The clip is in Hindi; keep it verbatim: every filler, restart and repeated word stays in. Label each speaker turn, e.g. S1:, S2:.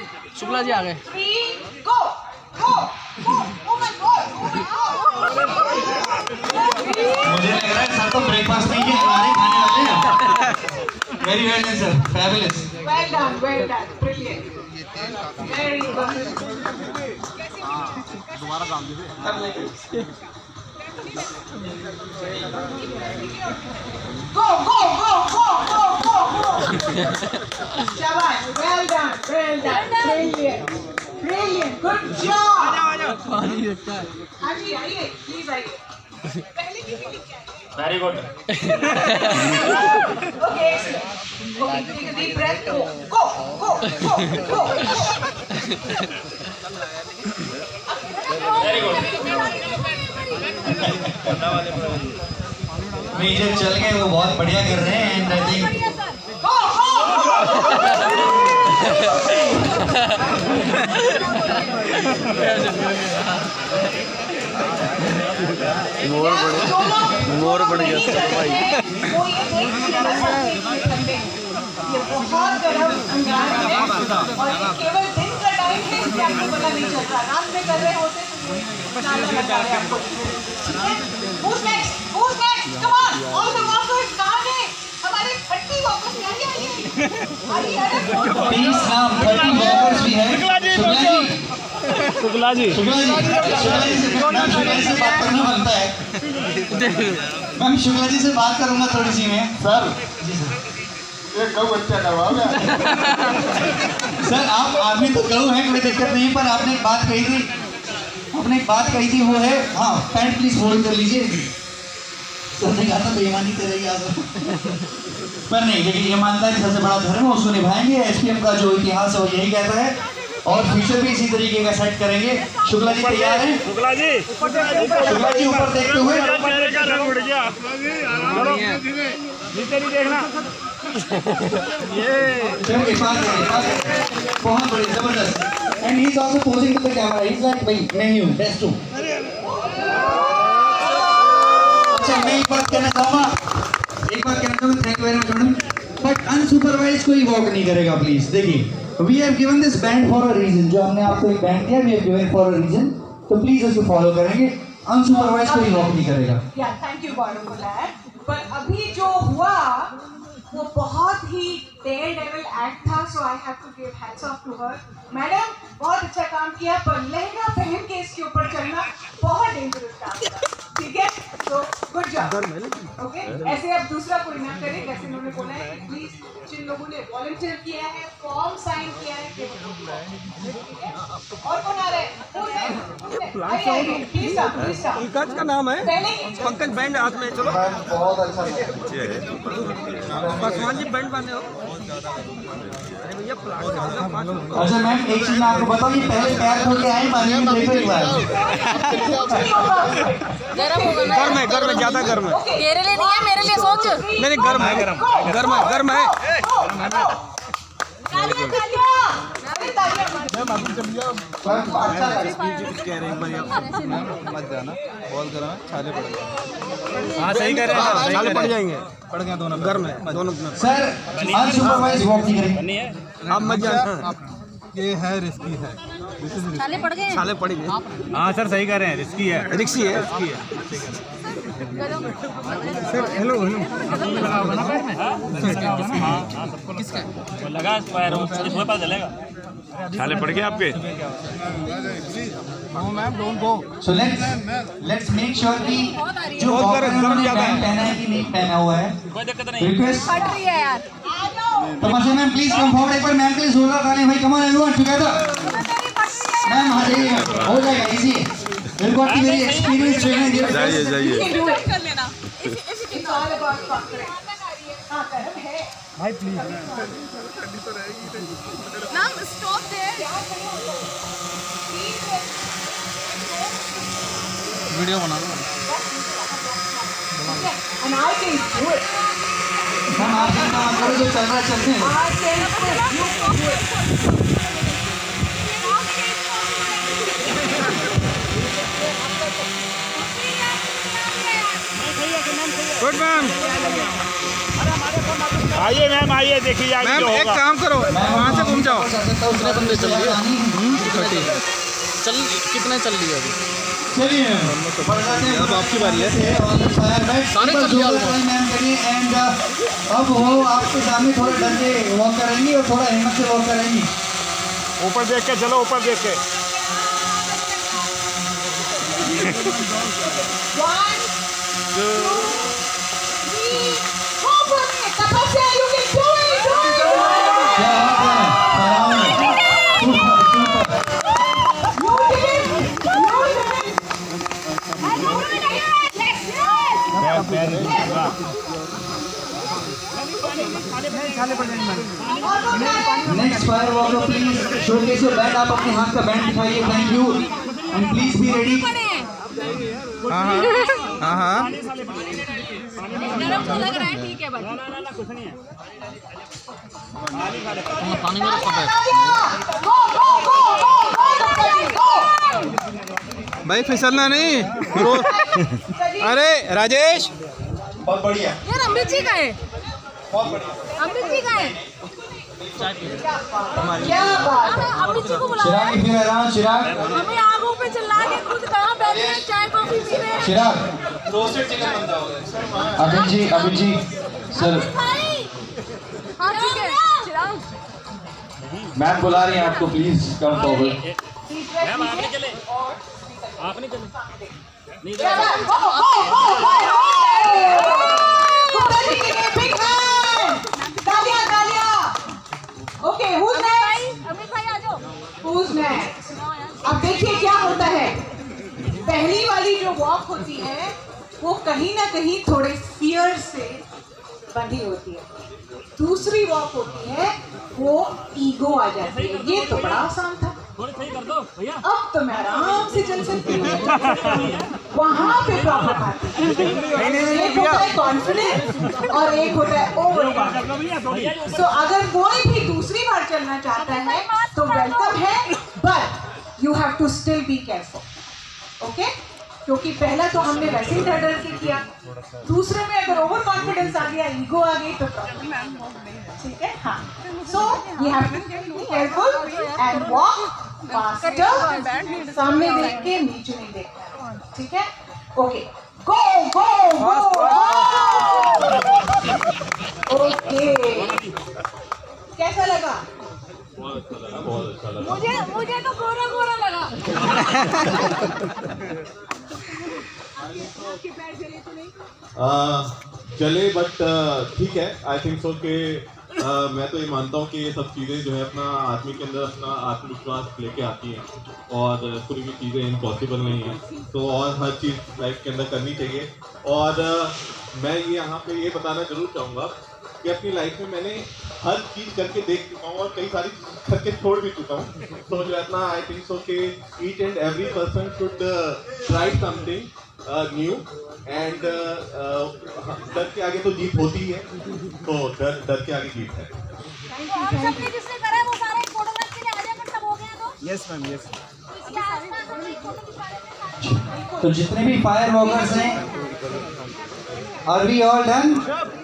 S1: शुक्ला जी आ गए।
S2: मुझे लग रहा है सर तो ब्रेकफास्ट नहीं है, हमारे खाने वाले हैं। Very well done sir, fabulous.
S3: Well done, well done, brilliant, very good.
S1: दोबारा काम दीजिए।
S3: Go, go, go, go, go, go, go. Shabash, well done, well done, brilliant, brilliant, good job.
S1: पानी लगता है।
S3: आइए, आइए, प्लीज आइए। पहले की फीलिंग क्या है?
S2: Very good.
S3: Okay, excellent. Okay, take a deep breath. Go, go, go, go, go.
S2: Very good. Major चल गए, वो बहुत बढ़िया कर रहे हैं and I think
S3: Go, go.
S1: मोर बड़े मोर बन गया भाई।
S3: वो ये देख लेना चाहिए कि ठंडे ये बहुत गर्म अंगार है और ये केवल दिन का टाइम है, इसलिए आपको पता नहीं चल रहा। रात में कर रहे होते तो पता नहीं लगता है आपको। Who's next? Who's next? Come on, all the walkers कहाँ हैं? हमारे थर्टी walkers में आइए, आइए, आइए, अरे
S2: प्लीज नाम थर्टी वॉकर्स भी है। शुक्ला जी,
S1: शुक्ला जी
S2: शुक्ला जी, शुक्ला जी से शुक्ला जी से बात करना बनता है। मैम शुक्ला जी से बात करूंगा थोड़ी सी मैं।
S4: Sir
S2: ji sir.
S4: ये गौ बच्चा करवाओगे?
S2: सर आप आदमी तो गऊ हैं, कोई दिक्कत नहीं, पर आपने एक बात कही थी, आपने एक बात कही थी वो है, हाँ पैंट प्लीज होल्ड कर लीजिए। सर ने कहा था बेईमानी करेगी आप। पर नहीं, लेकिन ईमानदारी सबसे बड़ा धर्म है, उसको निभाएंगे। एसपीएम का जो इतिहास है वो यही कहता है और फ्यूचर भी इसी तरीके का सेट करेंगे। शुक्ला जी तैयार हैं?
S1: शुक्ला जी
S2: शुक्ला जी ऊपर देखते हुए
S1: नीचे नहीं देखना।
S2: चलिए, पास है, पास है। बहुत बड़ी जबरदस्त। And he is also posing to the camera. He is like भाई मैं ही हूं, बेस्ट हूं। अच्छा मैं एक बात कहना चाहूंगा, एक बात कहना चाहूंगा, thank you very much madam, but unsupervised कोई वॉक नहीं करेगा प्लीज। देखिए we have given this band for a reason, जो हमने आपको एक बैंड दिया we have given for a reason, तो प्लीज उसको फॉलो करेंगे। अनसुपरवाइज कोई वॉक नहीं करेगा।
S3: या thank you Gaurav for that. पर अभी जो हुआ वो बहुत ही डेयर डेविल एक्ट था, so I have to give hats off to her. Madam बहुत अच्छा काम किया, पर लहंगा पहन के इसके ऊपर चलना बहुत डेंजरस काम था, ठीक है? तो गुड जॉब। ओके, ऐसे अब दूसरा कोई ना करे, जैसे उन्होंने बोला है प्लीज जिन लोगों ने वॉलंटियर किया है, फॉर्म साइन किया है, ठीक है? और कौन आ रहा है? Please come, please come.
S1: Pankaj का नाम है
S3: पहले
S1: पंकज बैंड हाथ में। चलो
S4: बहुत अच्छा
S1: पासवान जी बैंड बांधे हो। अरे भैया प्लान
S2: अच्छा मैम एक चीज मैं आपको बताऊं, ये पहले पैर धो के आए पानी में देखो एक बार।
S5: गर्म होगा ना।
S1: गर्म है, गर्म है, ज्यादा गर्म है।
S5: तेरे लिए नहीं है, मेरे लिए सोच।
S1: नहीं नहीं गर्म है, गर्म गर्म है, गर्म है।
S4: मत जाना, बॉल करो छाले पड़ गए।
S1: हाँ सही कह रहे हैं, छाले पड़ जाएंगे, पड़ गए दोनों, गर्म है दोनों।
S2: सर अनसुपरवाइज वॉक नहीं करेंगे।
S1: आप मत जाना,
S4: ये है रिस्की है।
S5: छाले पड़ गए।
S1: छाले पड़ गए।
S6: हाँ सर सही कह रहे हैं, रिस्की है,
S1: रिक्सी है, रिस्की है।
S6: सर हेलो हेलो किसका लगा पैर, इसमें पता चलेगा। छाले पड़ गए आपके।
S4: No ma'am don't go.
S2: So let's let's make sure कि जो
S1: बहुत
S2: वॉकर
S1: गर्म- गर्म
S2: उन्होंने
S1: ज्यादा
S2: बैंड
S1: है।
S2: पहना है कि नहीं पहना हुआ है,
S6: कोई दिक्कत नहीं।
S2: रिक्वेस्ट
S5: फट रही है यार।
S2: तपस्या मैम प्लीज कम फॉरवर्ड, एक बार मैम के लिए जोरदार ताली भाई। Come on everyone together. Ma'am आ जाइए, हो जाएगा इजी है। मेरे को आपकी मेरी एक्सपीरियंस ट्रेनर है।
S1: जाइए जाइए
S5: कर लेना।
S3: It's all about conquering. हाँ, गर्म है।
S1: भाई प्लीज।
S5: नाम स्टॉप देयर।
S4: वीडियो बना लो।
S3: And I can do it.
S2: हम आपका काम करो, जो चल रहा है चलते हैं।
S3: I can do it. You can do it.
S1: Good ma'am.
S6: आइए मैम, आइए देखिए आगे
S1: मैम
S6: जो
S1: एक
S6: होगा।
S1: काम करो, वहाँ से घूम जाओ।
S2: कितने बंदे चल रहे
S1: थर्टी चल कितने चल रही है अभी?
S2: चलिए
S1: अब आपकी बारी है।
S2: सारे एंड अब वो आपके सामने थोड़ा डर के वॉक करेंगी और थोड़ा हिम्मत से वॉक करेंगी।
S6: ऊपर देख के चलो, ऊपर देख के।
S3: One, two, three, go for it. Tapasya, you can do it. Do it.
S2: क्या बात है,
S3: You did it. You did it.
S2: Next fire walker please showcase your band. आप अपने हाथ का बैंड दिखाइए। Thank you and please be ready.
S1: हाँ हाँ हाँ
S5: गरम तो लग रहा है, ठीक है बाकी।
S1: पानी में रखा है
S3: Go, go, go, go, go, go.
S1: भाई, फिसलना नहीं रो। अरे राजेश,
S2: बहुत बढ़िया,
S5: यार अमित जी का है,
S2: बहुत बढ़िया।
S5: अमित जी का है।
S3: क्या बात है.
S5: हाँ, अमित जी को बुलाओ।
S2: Chirag if you around, Chirag
S5: हमें आगों पे चिल्ला के खुद कहाँ बैठे हैं, चाय कॉफी पी रहे हैं।
S2: चिराग रोस्टेड चिकन बनता होगा। अभिन जी, अभिन जी सर,
S5: अमित भाई, हाँ ठीक है। चिराग,
S2: मैम बुला रही हैं आपको, प्लीज कम फॉरवर्ड।
S6: मैम आप नहीं चले, आप नहीं चले।
S3: क्या बात. Go, go, go, go. कुत्ते के लिए big hand. तालियां, तालियां. Okay, who's next?
S5: अमित भाई आ जाओ।
S3: Who's next? अब देखिए क्या होता है. पहली वाली जो वॉक होती है वो कहीं ना कहीं थोड़े फियर से बंधी होती है. दूसरी वॉक होती है वो ईगो आ जाती है. ये तो बड़ा आसान था.
S6: थोड़ी सही कर दो भैया।
S3: अब तो मैं आराम से चल सकती हूँ. वहाँ पे प्रॉब्लम आती है. एक होता है कॉन्फिडेंस और एक होता है ओवर कॉन्फिडेंस. तो अगर कोई भी दूसरी बार चलना चाहता है तो वेलकम है, but you have to still be careful. Okay, क्योंकि पहला तो हमने वैसे ही डर डर के किया. दूसरे में अगर ओवर कॉन्फिडेंस आ गया, ईगो आ गई तो प्रॉब्लम. ठीक है. हाँ, so you have to be careful and walk faster. सामने देख के नीचे नहीं देखना. ठीक है. ओके, गो गो गो. ओके, कैसा लगा?
S5: मुझे मुझे तो गोरा गोरा लगा।
S7: आ, चले बट ठीक है. आई थिंक सो कि आ, मैं तो ये मानता हूँ कि ये सब चीज़ें जो है अपना आदमी के अंदर अपना आत्मविश्वास लेके आती हैं और कोई भी चीज़ें इम्पॉसिबल नहीं हैं. तो और हर चीज़ लाइफ के अंदर करनी चाहिए. और आ, मैं ये यहाँ पे ये बताना जरूर चाहूँगा कि अपनी लाइफ में मैंने हर चीज़ करके देख चुका हूँ और कई सारी करके छोड़ भी चुका हूँ. तो जो है अपना आई थिंक सो कि each and every person should try something new and डर के आगे तो जीत होती है. तो डर डर के आगे जीत है.
S5: तो हम सबने जिसने करा है वो सारा एक फोटोग्राफ के लिए आ जाए, सब हो गया तो
S1: यस मैम, यस.
S5: इसके आसपास हम एक फोटो खिंचवा लेते हैं।
S2: तो जितने भी फायर वॉकर्स हैं, आर वी ऑल डन?